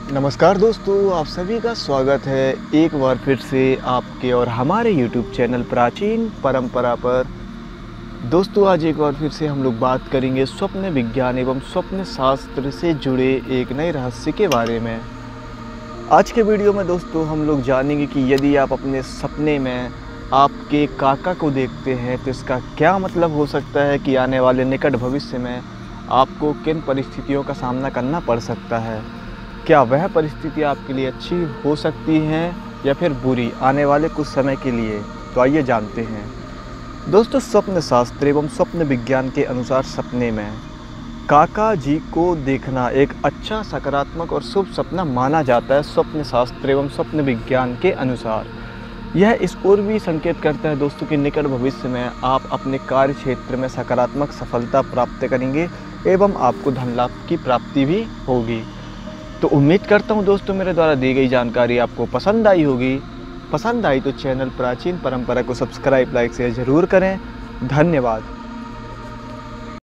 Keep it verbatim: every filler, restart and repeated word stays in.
नमस्कार दोस्तों, आप सभी का स्वागत है एक बार फिर से आपके और हमारे यूट्यूब चैनल प्राचीन परंपरा पर। दोस्तों, आज एक बार फिर से हम लोग बात करेंगे स्वप्न विज्ञान एवं स्वप्न शास्त्र से जुड़े एक नए रहस्य के बारे में। आज के वीडियो में दोस्तों हम लोग जानेंगे कि यदि आप अपने सपने में आपके काका को देखते हैं तो इसका क्या मतलब हो सकता है कि आने वाले निकट भविष्य में आपको किन परिस्थितियों का सामना करना पड़ सकता है। क्या वह परिस्थिति आपके लिए अच्छी हो सकती है या फिर बुरी आने वाले कुछ समय के लिए। तो आइए जानते हैं। दोस्तों, स्वप्न शास्त्र एवं स्वप्न विज्ञान के अनुसार सपने में काका जी को देखना एक अच्छा, सकारात्मक और शुभ सपना माना जाता है। स्वप्न शास्त्र एवं स्वप्न विज्ञान के अनुसार यह इस ओर भी संकेत करता है दोस्तों कि निकट भविष्य में आप अपने कार्य क्षेत्र में सकारात्मक सफलता प्राप्त करेंगे एवं आपको धन लाभ की प्राप्ति भी होगी। तो उम्मीद करता हूँ दोस्तों मेरे द्वारा दी गई जानकारी आपको पसंद आई होगी। पसंद आई तो चैनल प्राचीन परंपरा को सब्सक्राइब, लाइक, शेयर ज़रूर करें। धन्यवाद।